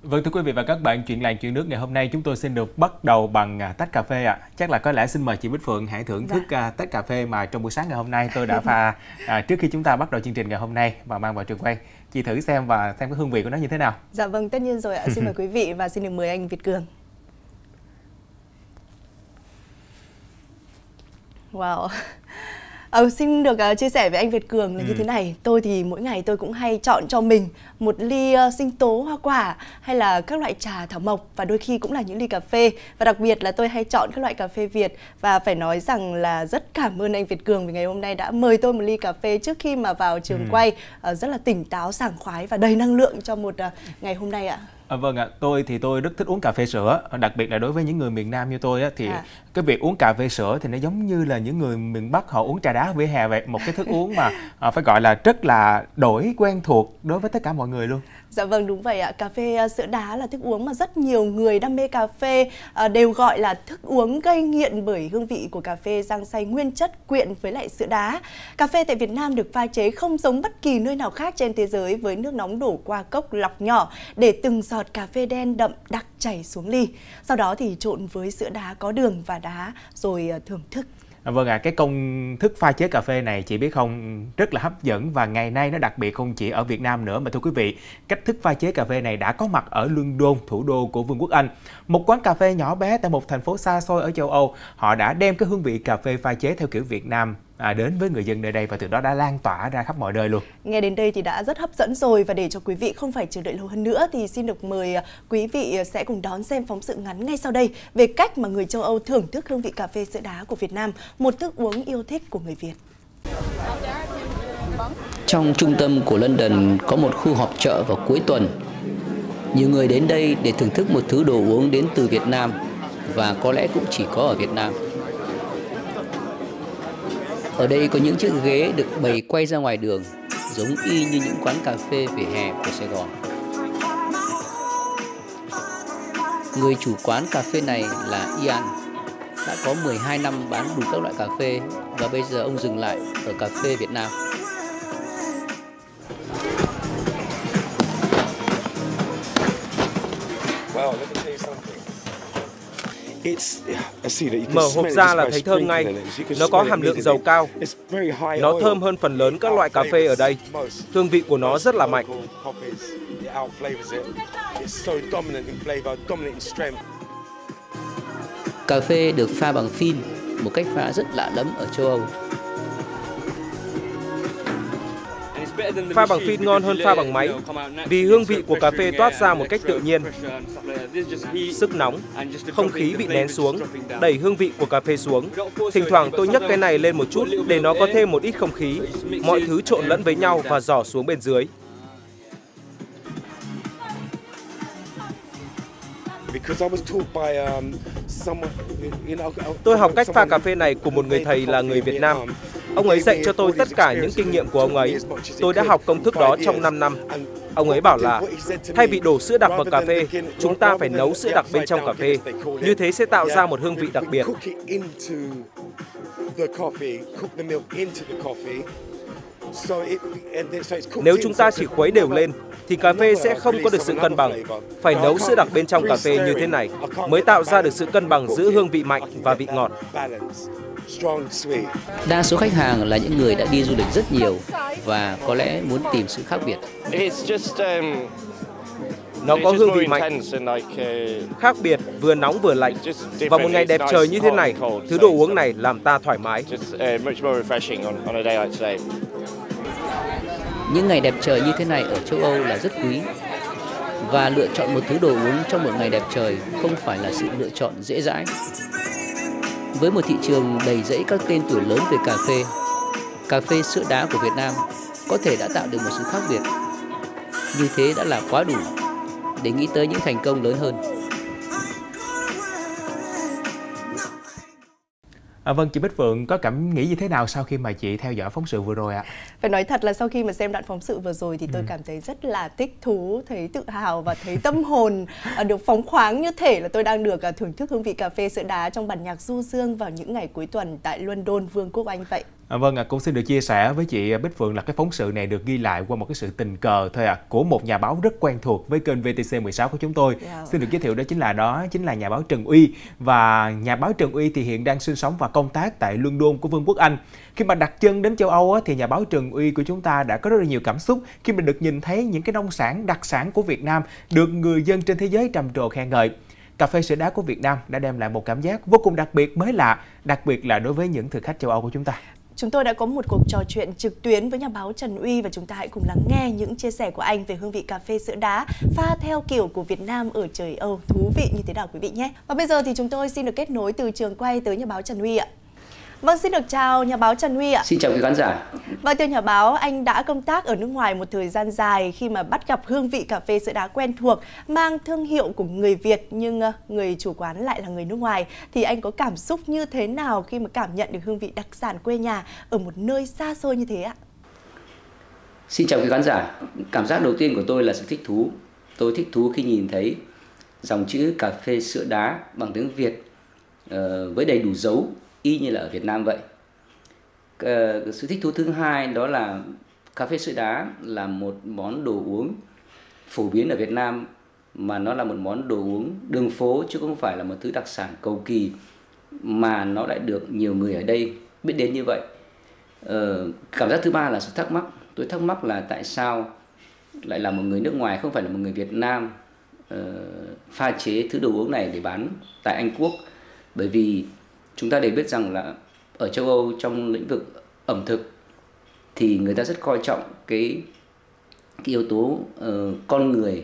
Vâng, thưa quý vị và các bạn, chuyện làng chuyện nước ngày hôm nay chúng tôi xin được bắt đầu bằng tách cà phê ạ. Chắc là có lẽ xin mời chị Bích Phượng hãy thưởng thức tách cà phê mà trong buổi sáng ngày hôm nay tôi đã pha trước khi chúng ta bắt đầu chương trình ngày hôm nay và mang vào trường quay. Chị thử xem và xem cái hương vị của nó như thế nào. Dạ vâng, tất nhiên rồi ạ. Xin mời quý vị và xin được mời anh Việt Cường. Wow. Xin được chia sẻ với anh Việt Cường là như thế này. Tôi thì mỗi ngày tôi cũng hay chọn cho mình một ly sinh tố hoa quả hay là các loại trà thảo mộc, và đôi khi cũng là những ly cà phê. Và đặc biệt là tôi hay chọn các loại cà phê Việt. Và phải nói rằng là rất cảm ơn anh Việt Cường vì ngày hôm nay đã mời tôi một ly cà phê trước khi mà vào trường quay. Rất là tỉnh táo, sảng khoái và đầy năng lượng cho một ngày hôm nay ạ. Vâng ạ, tôi rất thích uống cà phê sữa, đặc biệt là đối với những người miền Nam như tôi thì cái việc uống cà phê sữa thì nó giống như là những người miền Bắc họ uống trà đá vỉa hè vậy, một cái thức uống mà phải gọi là rất là đổi quen thuộc đối với tất cả mọi người luôn. Dạ vâng, đúng vậy ạ. Cà phê sữa đá là thức uống mà rất nhiều người đam mê cà phê đều gọi là thức uống gây nghiện, bởi hương vị của cà phê rang xay nguyên chất quyện với lại sữa đá. Cà phê tại Việt Nam được pha chế không giống bất kỳ nơi nào khác trên thế giới, với nước nóng đổ qua cốc lọc nhỏ để từng giọt cà phê đen đậm đặc chảy xuống ly. Sau đó thì trộn với sữa đá có đường và đá rồi thưởng thức. Vâng ạ, cái công thức pha chế cà phê này chị biết không, rất là hấp dẫn và ngày nay nó đặc biệt không chỉ ở Việt Nam nữa mà thưa quý vị, cách thức pha chế cà phê này đã có mặt ở London, thủ đô của Vương quốc Anh. Một quán cà phê nhỏ bé tại một thành phố xa xôi ở châu Âu, họ đã đem cái hương vị cà phê pha chế theo kiểu Việt Nam đến với người dân nơi đây và từ đó đã lan tỏa ra khắp mọi nơi luôn. Nghe đến đây thì đã rất hấp dẫn rồi, và để cho quý vị không phải chờ đợi lâu hơn nữa thì xin được mời quý vị sẽ cùng đón xem phóng sự ngắn ngay sau đây về cách mà người châu Âu thưởng thức hương vị cà phê sữa đá của Việt Nam, một thức uống yêu thích của người Việt. Trong trung tâm của London có một khu họp chợ vào cuối tuần. Nhiều người đến đây để thưởng thức một thứ đồ uống đến từ Việt Nam và có lẽ cũng chỉ có ở Việt Nam. Ở đây có những chiếc ghế được bày quay ra ngoài đường, giống y như những quán cà phê vỉa hè của Sài Gòn. Người chủ quán cà phê này là Ian, đã có 12 năm bán đủ các loại cà phê và bây giờ ông dừng lại ở cà phê Việt Nam. Mở hộp ra là thấy thơm ngay. Nó có hàm lượng dầu cao. Nó thơm hơn phần lớn các loại cà phê ở đây. Hương vị của nó rất là mạnh. Cà phê được pha bằng phin, một cách pha rất lạ lẫm ở châu Âu. Pha bằng phin ngon hơn pha bằng máy vì hương vị của cà phê toát ra một cách tự nhiên. Sức nóng, không khí bị nén xuống, đẩy hương vị của cà phê xuống. Thỉnh thoảng tôi nhấc cái này lên một chút để nó có thêm một ít không khí. Mọi thứ trộn lẫn với nhau và rỏ xuống bên dưới. Tôi học cách pha cà phê này của một người thầy là người Việt Nam. Ông ấy dạy cho tôi tất cả những kinh nghiệm của ông ấy. Tôi đã học công thức đó trong 5 năm. Ông ấy bảo là thay vì đổ sữa đặc vào cà phê, chúng ta phải nấu sữa đặc bên trong cà phê. Như thế sẽ tạo ra một hương vị đặc biệt. Nếu chúng ta chỉ khuấy đều lên thì cà phê sẽ không có được sự cân bằng. Phải nấu sữa đặc bên trong cà phê như thế này mới tạo ra được sự cân bằng giữa hương vị mạnh và vị ngọt. Đa số khách hàng là những người đã đi du lịch rất nhiều và có lẽ muốn tìm sự khác biệt. Nó có hương vị mạnh, khác biệt, vừa nóng vừa lạnh. Vào một ngày đẹp trời như thế này, thứ đồ uống này làm ta thoải mái. Những ngày đẹp trời như thế này ở châu Âu là rất quý. Và lựa chọn một thứ đồ uống trong một ngày đẹp trời không phải là sự lựa chọn dễ dãi. Với một thị trường đầy rẫy các tên tuổi lớn về cà phê sữa đá của Việt Nam có thể đã tạo được một sự khác biệt. Như thế đã là quá đủ để nghĩ tới những thành công lớn hơn. Vâng, chị Bích Phượng có cảm nghĩ như thế nào sau khi mà chị theo dõi phóng sự vừa rồi ạ? Phải nói thật là sau khi mà xem đoạn phóng sự vừa rồi thì tôi cảm thấy rất là thích thú, thấy tự hào và thấy tâm hồn được phóng khoáng, như thể là tôi đang được thưởng thức hương vị cà phê sữa đá trong bản nhạc du dương vào những ngày cuối tuần tại London, Vương quốc Anh vậy. Vâng, cũng xin được chia sẻ với chị Bích Phượng là cái phóng sự này được ghi lại qua một cái sự tình cờ thôi của một nhà báo rất quen thuộc với kênh VTC16 của chúng tôi. Xin được giới thiệu đó chính là nhà báo Trần Uy, và nhà báo Trần Uy thì hiện đang sinh sống và công tác tại London của Vương quốc Anh. Khi mà đặt chân đến châu Âu thì nhà báo Trần Uy của chúng ta đã có rất là nhiều cảm xúc khi mình được nhìn thấy những cái nông sản đặc sản của Việt Nam được người dân trên thế giới trầm trồ khen ngợi. Cà phê sữa đá của Việt Nam đã đem lại một cảm giác vô cùng đặc biệt, mới lạ, đặc biệt là đối với những thực khách châu Âu của chúng ta. Chúng tôi đã có một cuộc trò chuyện trực tuyến với nhà báo Trần Uy và chúng ta hãy cùng lắng nghe những chia sẻ của anh về hương vị cà phê sữa đá pha theo kiểu của Việt Nam ở trời Âu. Thú vị như thế nào quý vị nhé. Và bây giờ thì chúng tôi xin được kết nối từ trường quay tới nhà báo Trần Uy ạ. Vâng, xin được chào nhà báo Trần Uy ạ. Xin chào quý khán giả. Vâng, thưa nhà báo, anh đã công tác ở nước ngoài một thời gian dài. Khi mà bắt gặp hương vị cà phê sữa đá quen thuộc, mang thương hiệu của người Việt nhưng người chủ quán lại là người nước ngoài, thì anh có cảm xúc như thế nào khi mà cảm nhận được hương vị đặc sản quê nhà ở một nơi xa xôi như thế ạ? Xin chào quý khán giả. Cảm giác đầu tiên của tôi là sự thích thú. Tôi thích thú khi nhìn thấy dòng chữ cà phê sữa đá bằng tiếng Việt với đầy đủ dấu, y như là ở Việt Nam vậy. Sự thích thú thứ hai đó là cà phê sữa đá là một món đồ uống phổ biến ở Việt Nam, mà nó là một món đồ uống đường phố chứ không phải là một thứ đặc sản cầu kỳ, mà nó lại được nhiều người ở đây biết đến như vậy. Cảm giác thứ ba là sự thắc mắc. Tôi thắc mắc là tại sao lại là một người nước ngoài, không phải là một người Việt Nam pha chế thứ đồ uống này để bán tại Anh Quốc. Bởi vì chúng ta đều biết rằng là ở châu Âu trong lĩnh vực ẩm thực thì người ta rất coi trọng cái yếu tố con người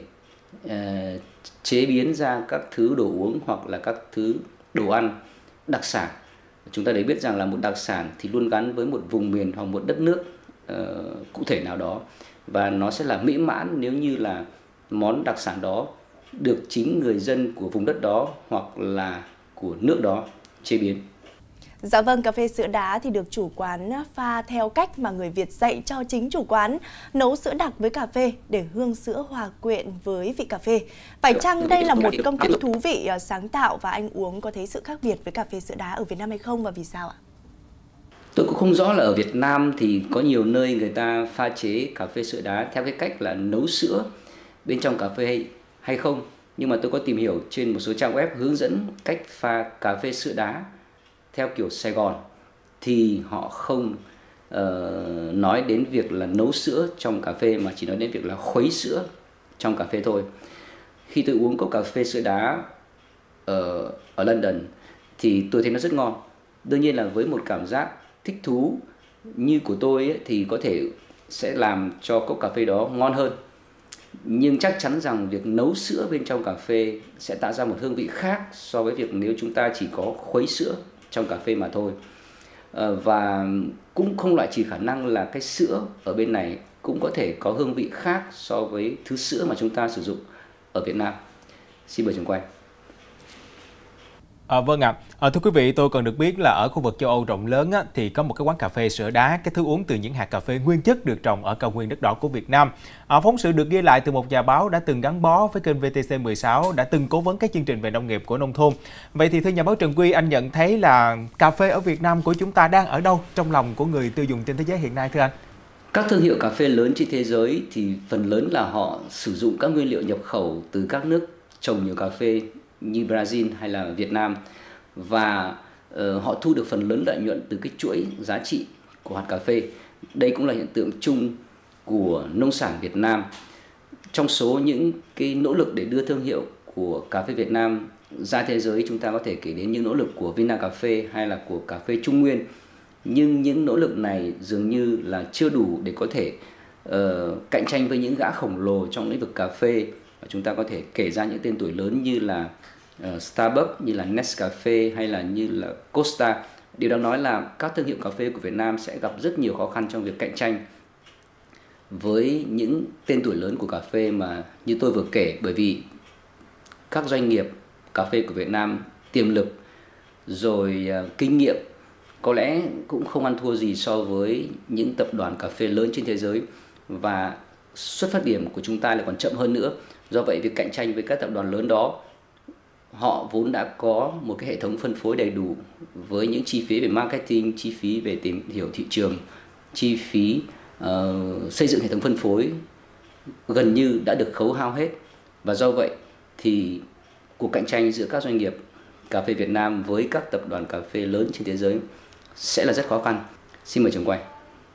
chế biến ra các thứ đồ uống hoặc là các thứ đồ ăn đặc sản. Chúng ta đều biết rằng là một đặc sản thì luôn gắn với một vùng miền hoặc một đất nước cụ thể nào đó, và nó sẽ là mỹ mãn nếu như là món đặc sản đó được chính người dân của vùng đất đó hoặc là của nước đó chế biến. Dạ vâng, cà phê sữa đá thì được chủ quán pha theo cách mà người Việt dạy cho chính chủ quán, nấu sữa đặc với cà phê để hương sữa hòa quyện với vị cà phê. Phải chăng đây là một công thức thú vị, sáng tạo và anh uống có thấy sự khác biệt với cà phê sữa đá ở Việt Nam hay không và vì sao ạ? Tôi cũng không rõ là ở Việt Nam thì có nhiều nơi người ta pha chế cà phê sữa đá theo cái cách là nấu sữa bên trong cà phê hay không. Nhưng mà tôi có tìm hiểu trên một số trang web hướng dẫn cách pha cà phê sữa đá theo kiểu Sài Gòn thì họ không nói đến việc là nấu sữa trong cà phê, mà chỉ nói đến việc là khuấy sữa trong cà phê thôi. Khi tôi uống cốc cà phê sữa đá ở London thì tôi thấy nó rất ngon. Đương nhiên là với một cảm giác thích thú như của tôi ấy, thì có thể sẽ làm cho cốc cà phê đó ngon hơn. Nhưng chắc chắn rằng việc nấu sữa bên trong cà phê sẽ tạo ra một hương vị khác so với việc nếu chúng ta chỉ có khuấy sữa trong cà phê mà thôi. Và cũng không loại trừ khả năng là cái sữa ở bên này cũng có thể có hương vị khác so với thứ sữa mà chúng ta sử dụng ở Việt Nam. Xin mời trường quay. Vâng ạ. Thưa quý vị, tôi còn được biết là ở khu vực châu Âu rộng lớn thì có một cái quán cà phê sữa đá, cái thứ uống từ những hạt cà phê nguyên chất được trồng ở cao nguyên đất đỏ của Việt Nam. Phóng sự được ghi lại từ một nhà báo đã từng gắn bó với kênh VTC16, đã từng cố vấn các chương trình về nông nghiệp của nông thôn. Vậy thì thưa nhà báo Trần Uy, anh nhận thấy là cà phê ở Việt Nam của chúng ta đang ở đâu trong lòng của người tiêu dùng trên thế giới hiện nay thưa anh? Các thương hiệu cà phê lớn trên thế giới thì phần lớn là họ sử dụng các nguyên liệu nhập khẩu từ các nước trồng nhiều cà phê như Brazil hay là Việt Nam, và họ thu được phần lớn lợi nhuận từ cái chuỗi giá trị của hạt cà phê. Đây cũng là hiện tượng chung của nông sản Việt Nam. Trong số những cái nỗ lực để đưa thương hiệu của cà phê Việt Nam ra thế giới, chúng ta có thể kể đến những nỗ lực của Vinacafé hay là của cà phê Trung Nguyên. Nhưng những nỗ lực này dường như là chưa đủ để có thể cạnh tranh với những gã khổng lồ trong lĩnh vực cà phê. Chúng ta có thể kể ra những tên tuổi lớn như là Starbucks, như là Nescafe hay là như là Costa. Điều đáng nói là các thương hiệu cà phê của Việt Nam sẽ gặp rất nhiều khó khăn trong việc cạnh tranh với những tên tuổi lớn của cà phê mà như tôi vừa kể, bởi vì các doanh nghiệp cà phê của Việt Nam tiềm lực rồi kinh nghiệm có lẽ cũng không ăn thua gì so với những tập đoàn cà phê lớn trên thế giới, và xuất phát điểm của chúng ta lại còn chậm hơn nữa. Do vậy việc cạnh tranh với các tập đoàn lớn đó, họ vốn đã có một cái hệ thống phân phối đầy đủ với những chi phí về marketing, chi phí về tìm hiểu thị trường, chi phí xây dựng hệ thống phân phối gần như đã được khấu hao hết. Và do vậy thì cuộc cạnh tranh giữa các doanh nghiệp cà phê Việt Nam với các tập đoàn cà phê lớn trên thế giới sẽ là rất khó khăn. Xin mời trường quay.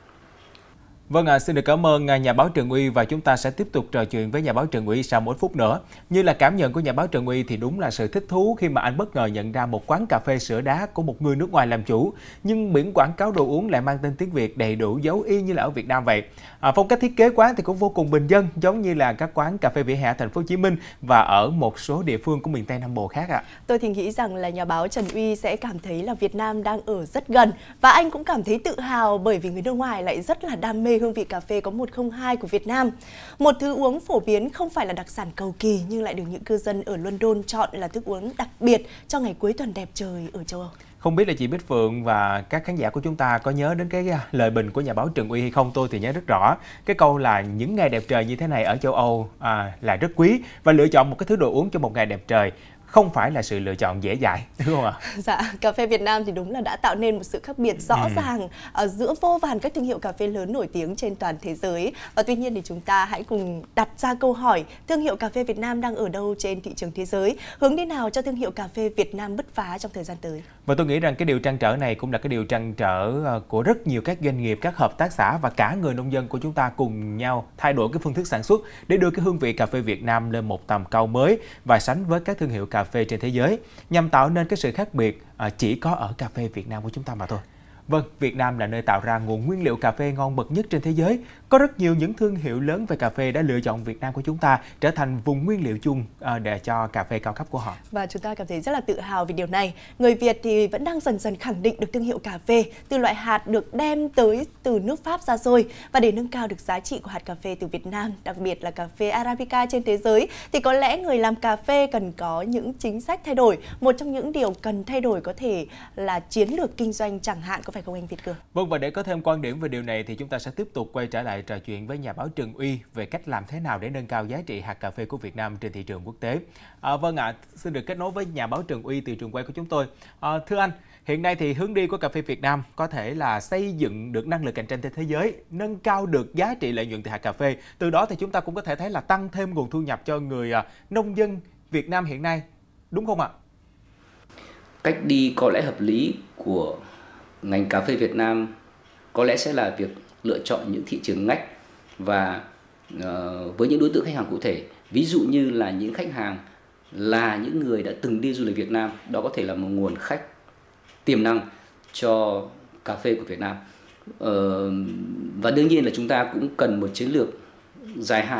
Vâng ạ, xin được cảm ơn nhà báo Trần Uy và chúng ta sẽ tiếp tục trò chuyện với nhà báo Trần Uy sau 1 phút nữa. Như là cảm nhận của nhà báo Trần Uy thì đúng là sự thích thú khi mà anh bất ngờ nhận ra một quán cà phê sữa đá của một người nước ngoài làm chủ, nhưng biển quảng cáo đồ uống lại mang tên tiếng Việt đầy đủ dấu y như là ở Việt Nam vậy. Phong cách thiết kế quán thì cũng vô cùng bình dân, giống như là các quán cà phê vỉa hè thành phố Hồ Chí Minh và ở một số địa phương của miền Tây Nam Bộ khác ạ. Tôi thì nghĩ rằng là nhà báo Trần Uy sẽ cảm thấy là Việt Nam đang ở rất gần và anh cũng cảm thấy tự hào bởi vì người nước ngoài lại rất là đam mê hương vị cà phê có 102 của Việt Nam. Một thứ uống phổ biến không phải là đặc sản cầu kỳ nhưng lại được những cư dân ở London chọn là thức uống đặc biệt cho ngày cuối tuần đẹp trời ở châu Âu. Không biết là chị Bích Phượng và các khán giả của chúng ta có nhớ đến cái lời bình của nhà báo Trần Uy hay không? Tôi thì nhớ rất rõ. Cái câu là những ngày đẹp trời như thế này ở châu Âu là rất quý, và lựa chọn một cái thứ đồ uống cho một ngày đẹp trời không phải là sự lựa chọn dễ dãi, đúng không ạ? Dạ, cà phê Việt Nam thì đúng là đã tạo nên một sự khác biệt rõ ràng giữa vô vàn các thương hiệu cà phê lớn nổi tiếng trên toàn thế giới. Và tuy nhiên thì chúng ta hãy cùng đặt ra câu hỏi, thương hiệu cà phê Việt Nam đang ở đâu trên thị trường thế giới? Hướng đi nào cho thương hiệu cà phê Việt Nam bứt phá trong thời gian tới? Và tôi nghĩ rằng cái điều trăn trở này cũng là cái điều trăn trở của rất nhiều các doanh nghiệp, các hợp tác xã và cả người nông dân của chúng ta cùng nhau thay đổi cái phương thức sản xuất để đưa cái hương vị cà phê Việt Nam lên một tầm cao mới và sánh với các thương hiệu cà phê trên thế giới, nhằm tạo nên cái sự khác biệt chỉ có ở cà phê Việt Nam của chúng ta mà thôi. Vâng, Việt Nam là nơi tạo ra nguồn nguyên liệu cà phê ngon bậc nhất trên thế giới. Có rất nhiều những thương hiệu lớn về cà phê đã lựa chọn Việt Nam của chúng ta trở thành vùng nguyên liệu chung để cho cà phê cao cấp của họ. Và chúng ta cảm thấy rất là tự hào vì điều này. Người Việt thì vẫn đang dần dần khẳng định được thương hiệu cà phê từ loại hạt được đem tới từ nước Pháp ra rồi. Và để nâng cao được giá trị của hạt cà phê từ Việt Nam, đặc biệt là cà phê Arabica trên thế giới, thì có lẽ người làm cà phê cần có những chính sách thay đổi. Một trong những điều cần thay đổi có thể là chiến lược kinh doanh chẳng hạn, có phải không anh Việt Cường? Vâng, và để có thêm quan điểm về điều này thì chúng ta sẽ tiếp tục quay trở lại trò chuyện với nhà báo Trần Uy về cách làm thế nào để nâng cao giá trị hạt cà phê của Việt Nam trên thị trường quốc tế. Vâng ạ, xin được kết nối với nhà báo Trần Uy từ trường quay của chúng tôi. Thưa anh, hiện nay thì hướng đi của cà phê Việt Nam có thể là xây dựng được năng lực cạnh tranh trên thế giới, nâng cao được giá trị lợi nhuận từ hạt cà phê. Từ đó thì chúng ta cũng có thể thấy là tăng thêm nguồn thu nhập cho người nông dân Việt Nam hiện nay, đúng không ạ? Cách đi có lẽ hợp lý của ngành cà phê Việt Nam có lẽ sẽ là việc lựa chọn những thị trường ngách và với những đối tượng khách hàng cụ thể. Ví dụ như là những khách hàng là những người đã từng đi du lịch Việt Nam, đó có thể là một nguồn khách tiềm năng cho cà phê của Việt Nam. Và đương nhiên là chúng ta cũng cần một chiến lược dài hạn,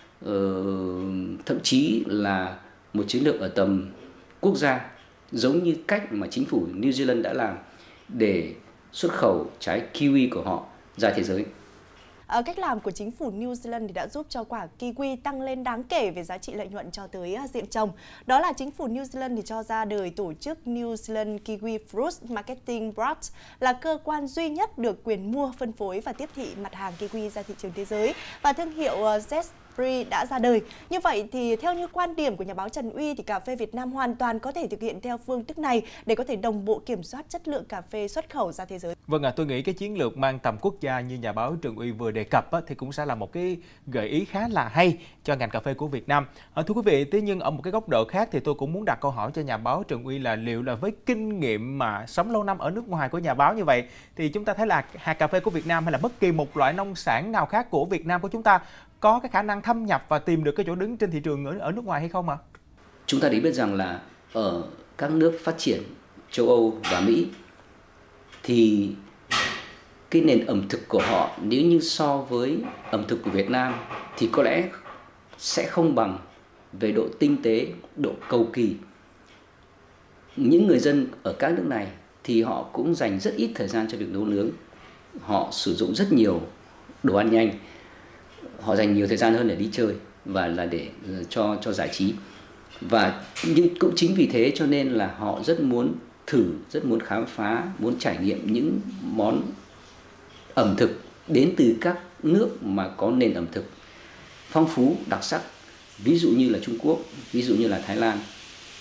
thậm chí là một chiến lược ở tầm quốc gia, giống như cách mà chính phủ New Zealand đã làm để xuất khẩu trái kiwi của họ ra thế giới. Cách làm của chính phủ New Zealand thì đã giúp cho quả kiwi tăng lên đáng kể về giá trị lợi nhuận cho tới diện trồng. Đó là chính phủ New Zealand thì cho ra đời tổ chức New Zealand Kiwi Fruit Marketing Board, là cơ quan duy nhất được quyền mua, phân phối và tiếp thị mặt hàng kiwi ra thị trường thế giới, và thương hiệu Zespri đã ra đời. Như vậy thì theo như quan điểm của nhà báo Trần Uy thì cà phê Việt Nam hoàn toàn có thể thực hiện theo phương thức này để có thể đồng bộ kiểm soát chất lượng cà phê xuất khẩu ra thế giới. Vâng ạ, tôi nghĩ cái chiến lược mang tầm quốc gia như nhà báo Trần Uy vừa đề cập thì cũng sẽ là một cái gợi ý khá là hay cho ngành cà phê của Việt Nam. Thưa quý vị, thế nhưng ở một cái góc độ khác thì tôi cũng muốn đặt câu hỏi cho nhà báo Trần Uy là liệu là với kinh nghiệm mà sống lâu năm ở nước ngoài của nhà báo như vậy thì chúng ta thấy là hạt cà phê của Việt Nam hay là bất kỳ một loại nông sản nào khác của Việt Nam của chúng ta có cái khả năng thâm nhập và tìm được cái chỗ đứng trên thị trường ở nước ngoài hay không ạ? Chúng ta để biết rằng là ở các nước phát triển châu Âu và Mỹ thì cái nền ẩm thực của họ nếu như so với ẩm thực của Việt Nam thì có lẽ sẽ không bằng về độ tinh tế, độ cầu kỳ. Những người dân ở các nước này thì họ cũng dành rất ít thời gian cho việc nấu nướng. Họ sử dụng rất nhiều đồ ăn nhanh. Họ dành nhiều thời gian hơn để đi chơi và là để cho giải trí. Và nhưng cũng chính vì thế cho nên là họ rất muốn thử, rất muốn khám phá, muốn trải nghiệm những món ẩm thực đến từ các nước mà có nền ẩm thực phong phú, đặc sắc. Ví dụ như là Trung Quốc, ví dụ như là Thái Lan.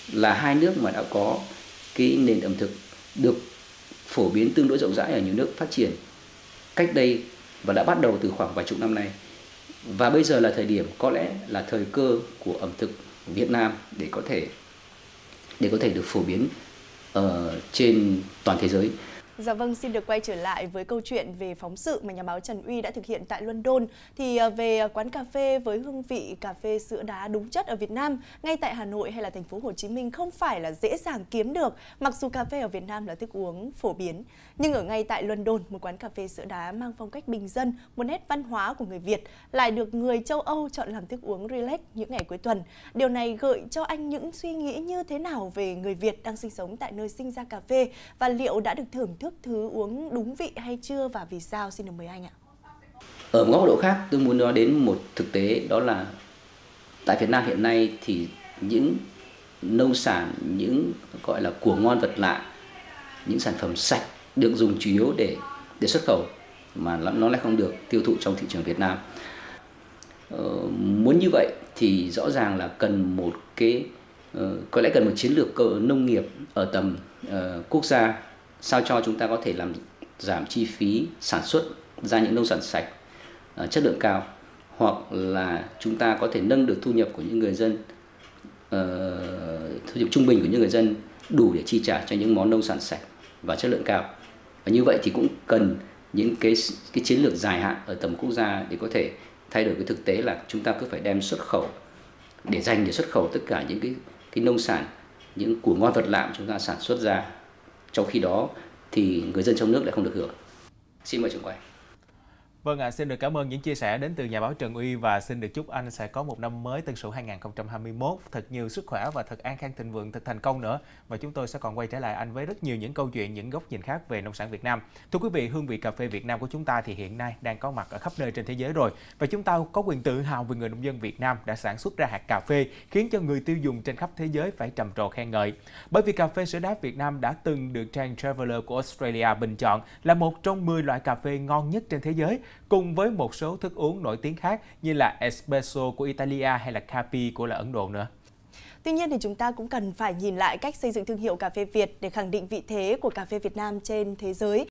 là hai nước mà đã có cái nền ẩm thực được phổ biến tương đối rộng rãi ở nhiều nước phát triển cách đây và đã bắt đầu từ khoảng vài chục năm nay. Và bây giờ là thời điểm, có lẽ là thời cơ của ẩm thực Việt Nam để có thể được phổ biến trên toàn thế giới. Dạ vâng, xin được quay trở lại với câu chuyện về phóng sự mà nhà báo Trần Uy đã thực hiện tại London. Thì về quán cà phê với hương vị cà phê sữa đá đúng chất ở Việt Nam, ngay tại Hà Nội hay là thành phố Hồ Chí Minh không phải là dễ dàng kiếm được, mặc dù cà phê ở Việt Nam là thức uống phổ biến. Nhưng ở ngay tại London, một quán cà phê sữa đá mang phong cách bình dân, một nét văn hóa của người Việt, lại được người châu Âu chọn làm thức uống relax những ngày cuối tuần. Điều này gợi cho anh những suy nghĩ như thế nào về người Việt đang sinh sống tại nơi sinh ra cà phê, và liệu đã được thưởng thức thứ uống đúng vị hay chưa, và vì sao? Xin được mời anh ạ. Ở một góc độ khác, tôi muốn nói đến một thực tế, đó là tại Việt Nam hiện nay thì những nông sản, những gọi là của ngon vật lạ, những sản phẩm sạch được dùng chủ yếu để xuất khẩu mà nó lại không được tiêu thụ trong thị trường Việt Nam. Muốn như vậy thì rõ ràng là cần một có lẽ cần một chiến lược nông nghiệp ở tầm quốc gia, sao cho chúng ta có thể làm giảm chi phí sản xuất ra những nông sản sạch, chất lượng cao, hoặc là chúng ta có thể nâng được thu nhập của những người dân, thu nhập trung bình của những người dân đủ để chi trả cho những món nông sản sạch và chất lượng cao. Và như vậy thì cũng cần những cái chiến lược dài hạn ở tầm quốc gia để có thể thay đổi cái thực tế là chúng ta cứ phải đem xuất khẩu, để dành để xuất khẩu tất cả những cái nông sản, những của ngon vật lạ mà chúng ta sản xuất ra. Trong khi đó thì người dân trong nước lại không được hưởng. Xin mời trường quay. Vâng ạ, xin được cảm ơn những chia sẻ đến từ nhà báo Trần Uy, và xin được chúc anh sẽ có một năm mới Tân Sửu 2021 thật nhiều sức khỏe và thật an khang thịnh vượng, thật thành công nữa. Và chúng tôi sẽ còn quay trở lại anh với rất nhiều những câu chuyện, những góc nhìn khác về nông sản Việt Nam. Thưa quý vị, hương vị cà phê Việt Nam của chúng ta thì hiện nay đang có mặt ở khắp nơi trên thế giới rồi. Và chúng ta có quyền tự hào về người nông dân Việt Nam đã sản xuất ra hạt cà phê khiến cho người tiêu dùng trên khắp thế giới phải trầm trồ khen ngợi. Bởi vì cà phê sữa đá Việt Nam đã từng được trang Traveler của Australia bình chọn là một trong 10 loại cà phê ngon nhất trên thế giới, cùng với một số thức uống nổi tiếng khác như là Espresso của Italia hay là Capi của Ấn Độ nữa. Tuy nhiên thì chúng ta cũng cần phải nhìn lại cách xây dựng thương hiệu cà phê Việt để khẳng định vị thế của cà phê Việt Nam trên thế giới.